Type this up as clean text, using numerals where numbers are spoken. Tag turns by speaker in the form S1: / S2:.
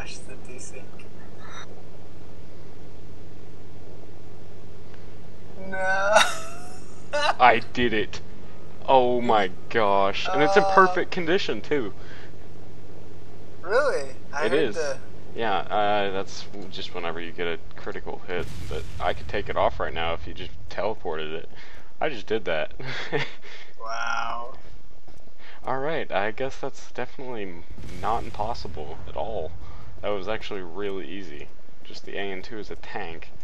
S1: gosh, the desync. No.
S2: I did it. Oh my gosh. And it's in perfect condition too.
S1: Really? I
S2: It
S1: heard
S2: is. Yeah, that's just whenever you get a critical hit. But I could take it off right now if you just teleported it. I just did that.
S1: Wow.
S2: Alright, I guess that's definitely not impossible at all. That was actually really easy. Just the AN-2 is a tank.